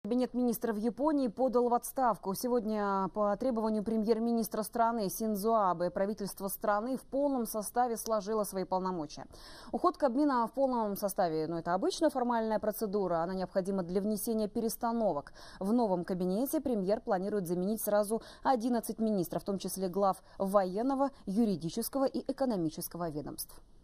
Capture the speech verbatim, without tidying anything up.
Кабинет министров Японии подал в отставку. Сегодня по требованию премьер-министра страны Синдзо Абэ правительство страны в полном составе сложило свои полномочия. Уход Кабмина в полном составе, ну, это обычная формальная процедура, она необходима для внесения перестановок. В новом кабинете премьер планирует заменить сразу одиннадцать министров, в том числе глав военного, юридического и экономического ведомств.